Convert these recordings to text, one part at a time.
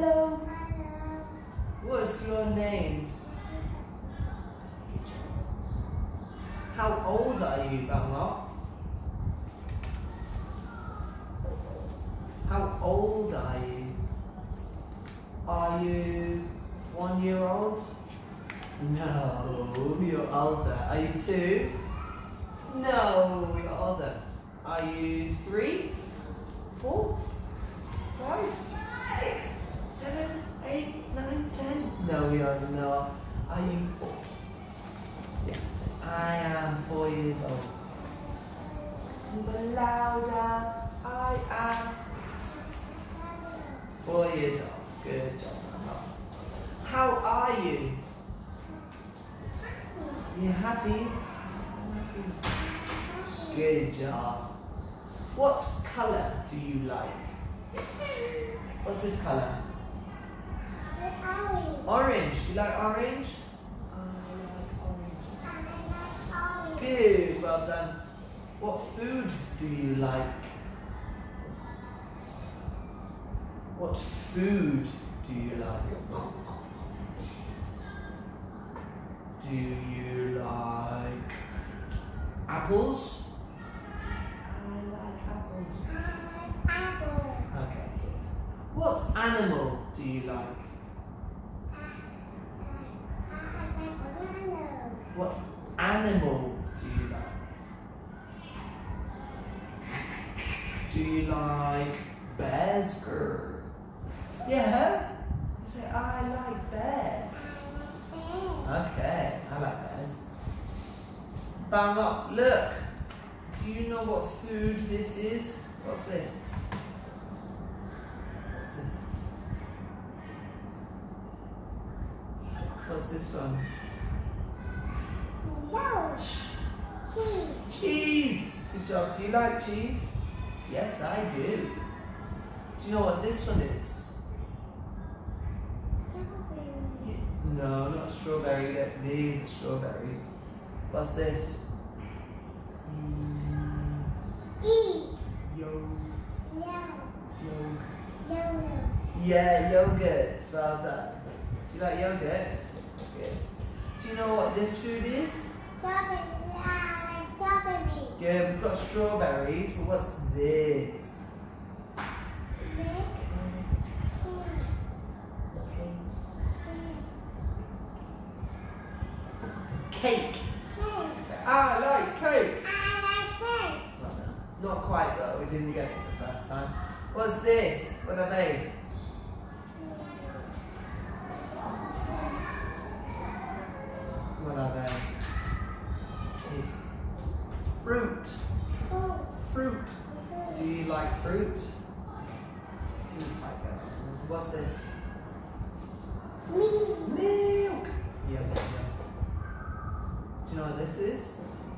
Hello. Hello. What's your name? How old are you, Bangla? How old are you? Are you 1 year old? No, you're older. Are you 2? No, you're older. Are you 3, 4, 5, 6, 7, 8, 9, 10? No, you're not. Are you 4? Yes, I am 4 years old. But louder. I am 4 years old. Good job, Mama. How are you? You happy? Good job. What colour do you like? What's this colour? Orange. Orange. You like orange? I like orange. Good, well done. What food do you like? What food do you like? Do you like apples? I like apples. Apple. Okay, good. What animal do you like? What animal do you like? Do you like bears? Yeah? Say, I like bears. Okay, I like bears. Bang up, look. Do you know what food this is? What's this? What's this? What's this one? No. Cheese. Cheese! Good job. Do you like cheese? Yes, I do. Do you know what this one is? No, not strawberry. These are strawberries. What's this? E. Yo. Yellow. Yeah, yogurt. Well done. Do you like yogurt? Good. Do you know what this food is? Strawberry. Good. We've got strawberries, but what's this? Cake. I like cake. Well done. Not quite though. We didn't get it the first time. What's this? What are they? What are they? It's fruit. Fruit. Do you like fruit? What's this? Milk. Yum, yum, yum. Do you know what this is?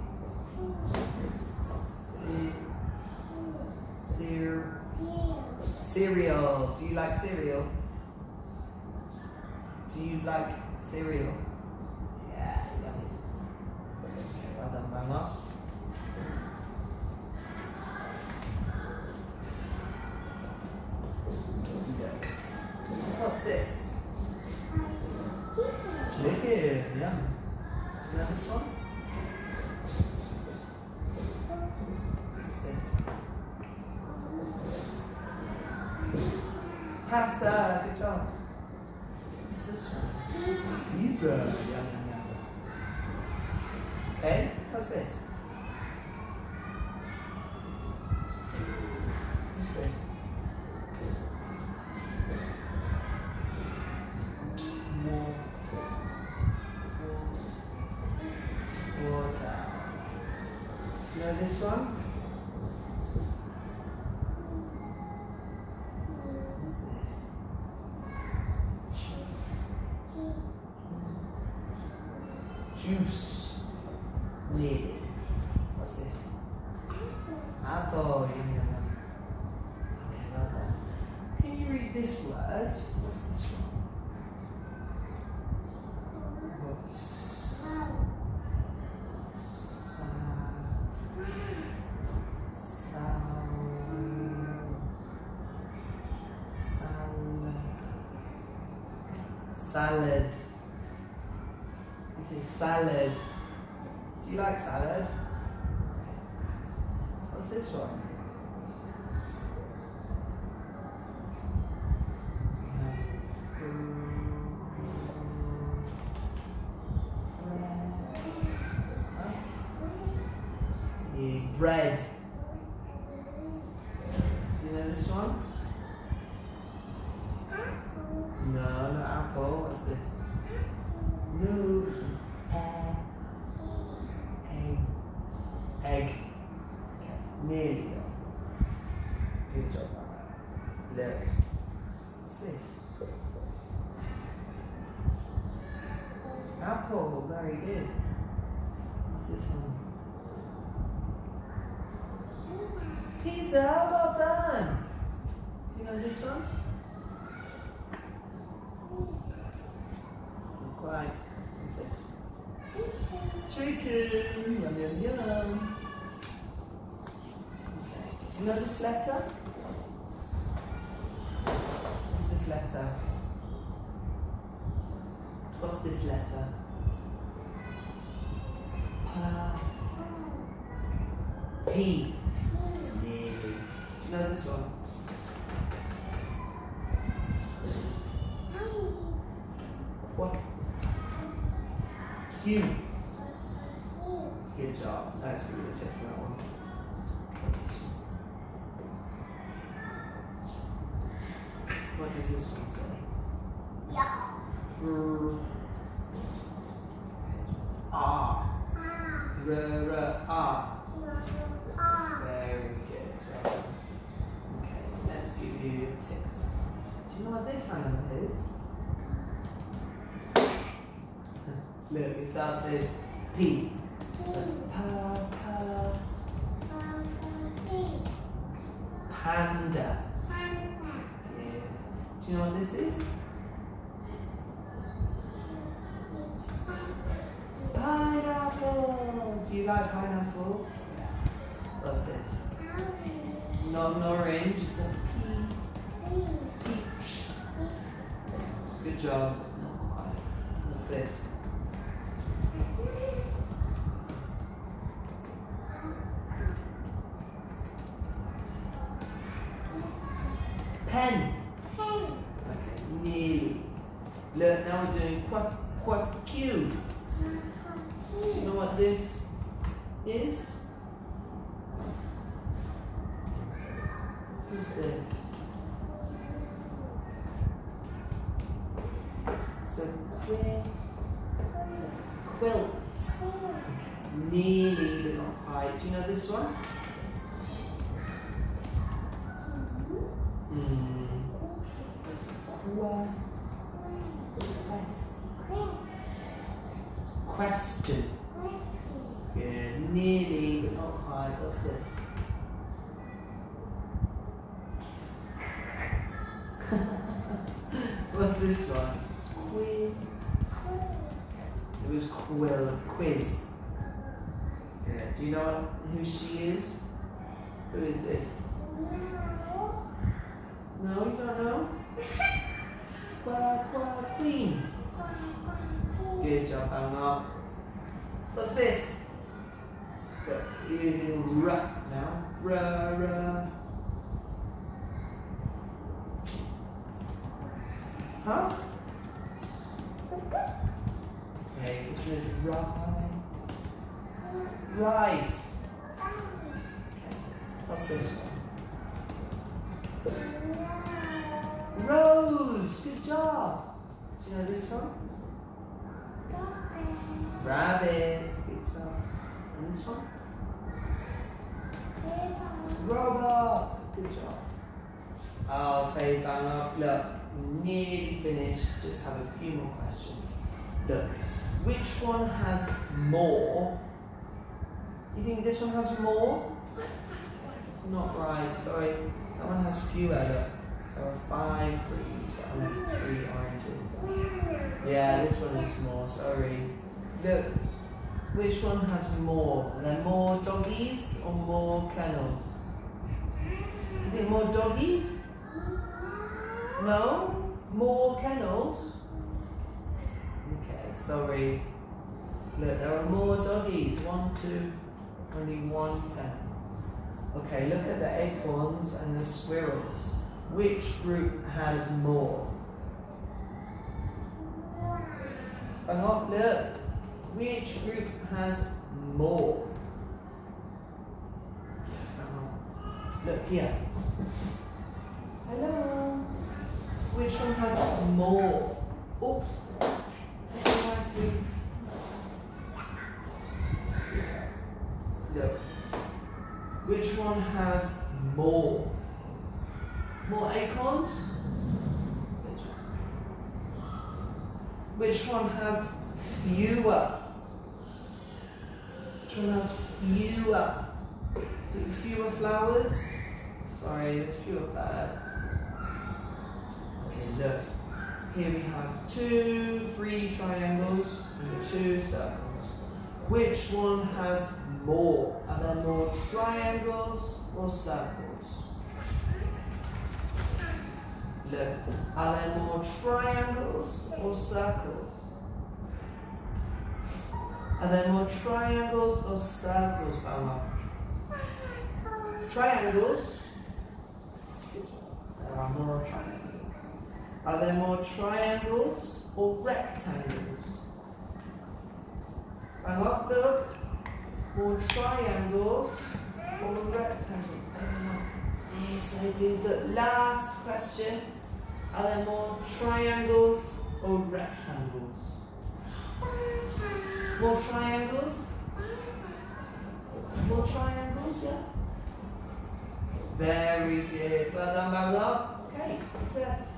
Cereal. Do you like cereal? Do you like cereal? Yeah, yummy. Okay, well done, Mama. Look. What's this? Chicken, yum. Do you know this one? What's this? Pasta, good job. What's this one? Pizza, yum, yum, yum. Okay, what's this? What's this? Water. You know this one? What's this? Juice. Nearly. What's this? Apple. Yum, yum, yum. Okay, well done. Can you read this word? What's this one? Salad. You say salad. Do you like salad? What's this one? Bread. Do you know this one? No, not apple. What's this? No, it's an egg. Egg. Okay, nearly though. Good job, Mama. Look. What's this? Apple. Very good. What's this one? Pizza, well done. Do you know this one? Not quite. What's this? Chicken. Yum, yum, yum. Okay. Do you know this letter? What's this letter? What's this letter? P. Nearly. Do you know this one? What? Q. Good job. Let's give you a tip for that one. What's this one? What does this one say? R. R. Very good. Okay, let's give you a tip. Do you know what this animal is? Look, it starts with P. So, panda. Yeah. Do you know what this is? Pineapple. Do you like pineapple? What's this? Not an orange, it's a peach. Good job. Not quite. What's this? Pen. Okay, nearly. Look, now we're doing Q. Do you know what this is? Who's this? So quilt. Nearly, but not quite. Do you know this one? Question. Yeah, nearly, but not quite. What's this? What's this one? It's quiz. It was quiz. Yeah. Do you know who she is? Who is this? No, you don't know? Queen. Good job, Anna. What's this? Look, you're using R now. R. Huh? Okay, this one is rice. Okay, what's this one? Rose. Good job. Do you know this one? Rabbit. Good job. And this one? Robot. Good job. Okay, bang up. Look, nearly finished. Just have a few more questions. Look, which one has more? You think this one has more? It's not right, sorry. That one has fewer. Look, there are 5 greens, but only 3 oranges. Yeah, this one is more, sorry. Look, which one has more? Are there more doggies or more kennels? You think more doggies? No? More kennels? Okay, sorry. Look, there are more doggies. 1, 2, only one pen. Okay, look at the acorns and the squirrels. Which group has more? Oh, look. Which group has more? Look here. Hello. Which one has more? Oops. Say it nicely. Look. Which one has more? More acorns? Which one has fewer? Which one has fewer? Fewer flowers? Sorry, there's fewer birds. Okay, look. Here we have 2, 3 triangles and 2 circles. Which one has more? Are there more triangles or circles? Look, are there more triangles or circles? Are there more triangles or circles, Bella? Triangles? There are more triangles. Are there more triangles or rectangles? Bella, look. More triangles or rectangles? Yes, please look. Last question. Are there more triangles or rectangles? More triangles? More triangles, yeah? Very good. Well done, well done. Okay, yeah.